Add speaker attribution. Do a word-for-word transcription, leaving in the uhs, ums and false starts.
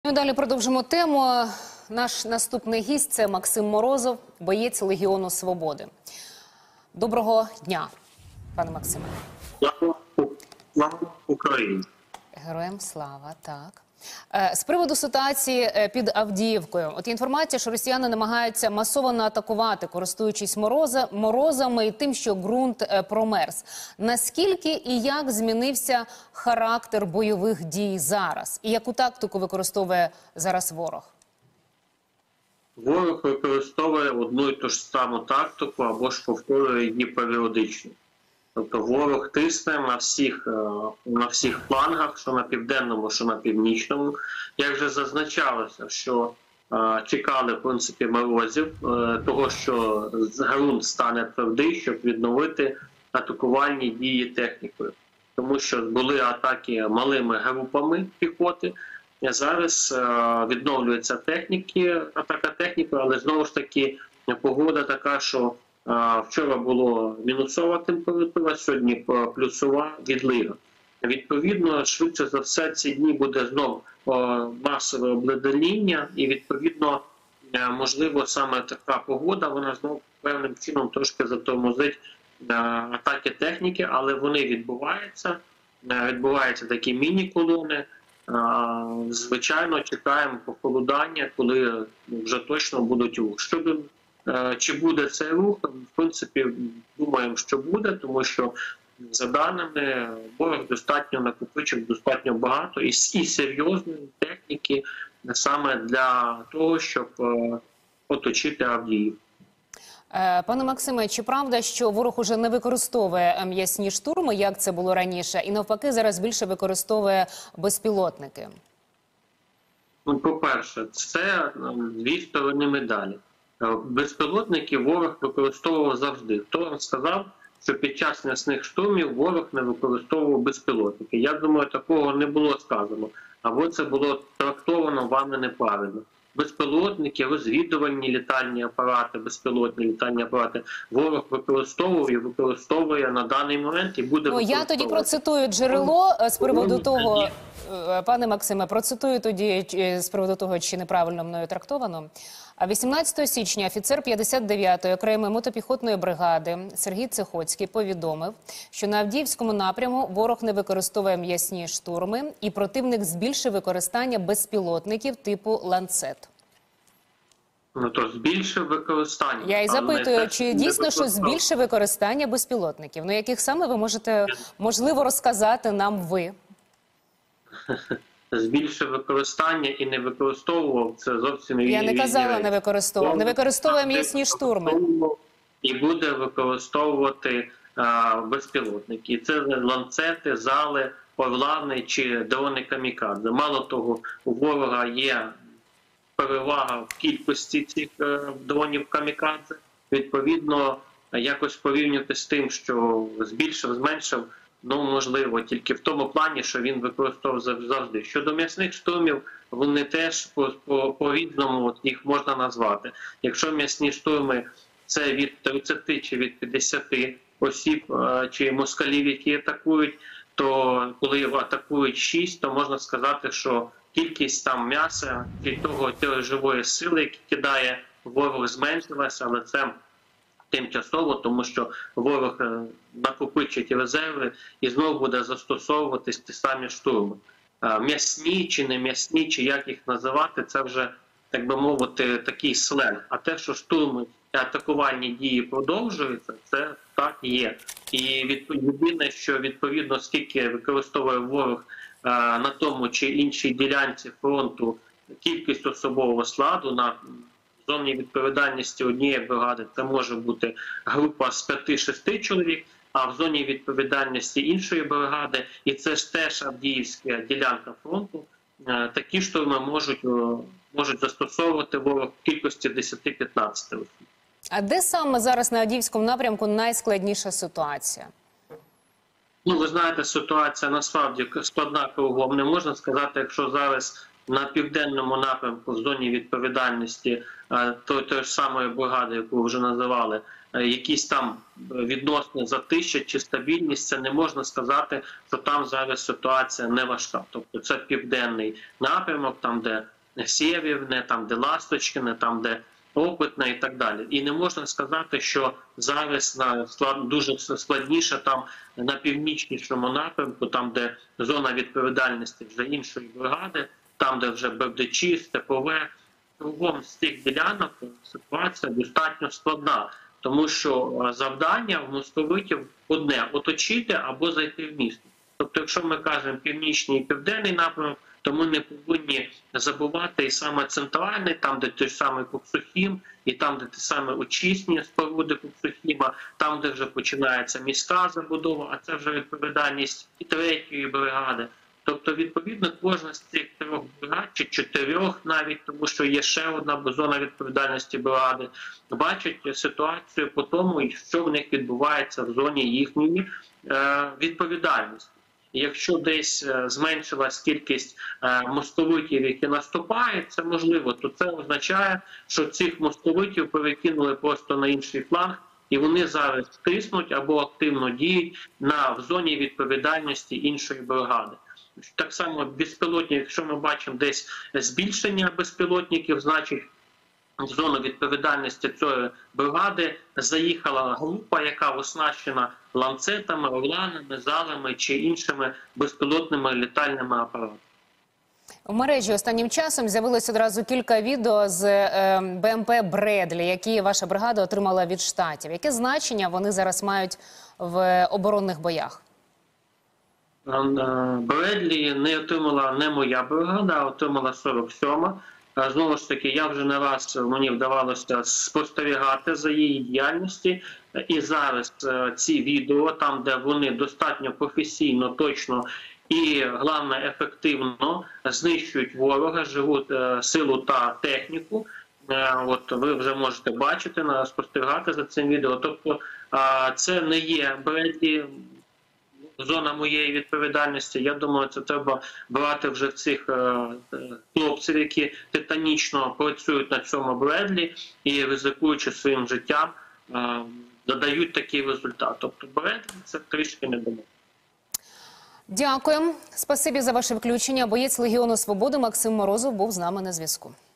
Speaker 1: Ми далі продовжимо тему. Наш наступний гість – це Максим Морозов, боєць Легіону Свободи. Доброго дня, пане Максиме.
Speaker 2: Слава Україні.
Speaker 1: Героям слава, так. З приводу ситуації під Авдіївкою. От інформація, що росіяни намагаються масово атакувати, користуючись мороза, морозами і тим, що ґрунт промерз. Наскільки і як змінився характер бойових дій зараз? І яку тактику використовує зараз ворог?
Speaker 2: Ворог використовує одну і ту ж саму тактику або ж повторює її періодично. Тобто ворог тисне на всіх, на всіх флангах, що на південному, що на північному. Як вже зазначалося, що е, чекали, в принципі, морозів, е, того, що ґрунт стане твердий, щоб відновити атакувальні дії технікою. Тому що були атаки малими групами піхоти. Зараз е, відновлюються техніки, атака технікою, але знову ж таки погода така, що вчора було мінусова температура, сьогодні плюсова відлига. Відповідно, швидше за все, ці дні буде знову масове обледеніння і, відповідно, можливо, саме така погода, вона знову певним чином трошки затормозить атаки техніки, але вони відбуваються, відбуваються такі міні-колони. Звичайно, чекаємо похолодання, коли вже точно будуть рух. Щодо чи буде цей рух, в принципі, думаємо, що буде, тому що, за даними, ворог достатньо накопичив достатньо багато і, і серйозної техніки саме для того, щоб оточити Авдіївку.
Speaker 1: Пане Максиме, чи правда, що ворог уже не використовує м'ясні штурми, як це було раніше, і навпаки зараз більше використовує безпілотники?
Speaker 2: Ну, по-перше, це дві сторони медалі. Безпілотники ворог використовував завжди. Хто вам сказав, що під час м'ясних штурмів ворог не використовував безпілотники? Я думаю, такого не було сказано. Або це було трактовано вами неправильно. Безпілотники, розвідувальні літальні апарати, безпілотні літальні апарати ворог використовував і використовує на даний момент і буде використовувати.
Speaker 1: Ну, я тоді процитую джерело з приводу того, пане Максиме, процитую тоді з приводу того, чи неправильно мною трактовано. вісімнадцятого січня офіцер п'ятдесят дев'ятої окремої мотопіхотної бригади Сергій Цехоцький повідомив, що на Авдіївському напряму ворог не використовує м'ясні штурми і противник збільшив використання безпілотників типу «Ланцет».
Speaker 2: Ну, то збільшив використання.
Speaker 1: Я і запитую, чи дійсно, що збільшив використання безпілотників? Ну, яких саме ви можете, можливо, розказати нам ви?
Speaker 2: Збільшив використання і не використовував, це зовсім різні речі.
Speaker 1: Я не казала не використовував, не використовує м'ясні штурми.
Speaker 2: І буде використовувати а, безпілотники. Це ланцети, зали, орлани чи дрони камікадзе. Мало того, у ворога є перевага в кількості цих е, дронів камікадзе. Відповідно, якось порівняти з тим, що збільшив, зменшив, ну, можливо, тільки в тому плані, що він використовував завжди. Щодо м'ясних штурмів, вони теж по-різному їх можна назвати. Якщо м'ясні штурми – це від тридцяти чи від п'ятдесяти осіб чи москалів, які атакують, то коли атакують шість, то можна сказати, що кількість там м'яса чи того тієї живої сили, яку кидає ворог, зменшилася, але це тимчасово, тому що ворог накопичить резерви і знову буде застосовуватись ті самі штурми. М'ясні чи не м'ясні, чи як їх називати, це вже, так би мовити, такий сленг. А те, що штурми і атакувальні дії продовжуються, це так є. І єдине, що відповідно, скільки використовує ворог на тому чи іншій ділянці фронту кількість особового складу на в зоні відповідальності однієї бригади це може бути група з п'яти-шести чоловік, а в зоні відповідальності іншої бригади, і це ж теж Авдіївська ділянка фронту, такі штурми можуть, можуть застосовувати ворог в кількості десяти-п'ятнадцяти осіб.
Speaker 1: А де саме зараз на Авдіївському напрямку найскладніша ситуація?
Speaker 2: Ну, ви знаєте, ситуація насправді складна кругом. Не можна сказати, якщо зараз на південному напрямку в зоні відповідальності е, той, той ж самої бригади, яку ви вже називали, е, якісь там відносне затища чи стабільність, це не можна сказати, що там зараз ситуація не важка. Тобто це південний напрямок, там де Сєвєрне, там де Ласточкине, там де Опитне і так далі. І не можна сказати, що зараз на склад, дуже складніше там на північнішому напрямку, там де зона відповідальності вже іншої бригади, там де вже Бердичі, Степове, кругом з цих ділянок ситуація достатньо складна. Тому що завдання в московитів одне – оточити або зайти в місто. Тобто, якщо ми кажемо північний і південний напрямок, то ми не повинні забувати і саме центральний, там, де той самий Коксухім, і там, де ті самі очисні споруди Коксухіма, там, де вже починається міська забудова, а це вже відповідальність і третьої бригади. Тобто, відповідно, кожна з цих трьох бригад, чи чотирьох навіть, тому що є ще одна зона відповідальності бригади, бачать ситуацію по тому, що в них відбувається в зоні їхньої е, відповідальності. Якщо десь зменшилась кількість московитів, які наступають, це можливо, то це означає, що цих московитів перекинули просто на інший фланг, і вони зараз тиснуть або активно діють на в зоні відповідальності іншої бригади. Так само безпілотні, якщо ми бачимо десь збільшення безпілотників, значить в зону відповідальності цієї бригади заїхала група, яка оснащена ланцетами, орланами, залами чи іншими безпілотними літальними апаратами.
Speaker 1: У мережі останнім часом з'явилось одразу кілька відео з е, БМП «Бредлі», які ваша бригада отримала від Штатів. Яке значення вони зараз мають в оборонних боях?
Speaker 2: «Бредлі» не отримала не моя бригада, а отримала сорок сьома. Знову ж таки, я вже не раз, мені вдавалося спостерігати за її діяльності. І зараз ці відео, там де вони достатньо професійно, точно і, головне, ефективно знищують ворога, живу силу та техніку. От ви вже можете бачити, спостерігати за цим відео. Тобто це не є Бредлі, зона моєї відповідальності. Я думаю, це треба брати вже цих е, хлопців, які титанічно працюють на цьому Бредлі і, ризикуючи своїм життям, е, додають такий результат. Тобто Бредлі – це трішки не думаю.
Speaker 1: Дякую. Спасибі за ваше включення. Боєць Легіону Свободи Максим Морозов був з нами на зв'язку.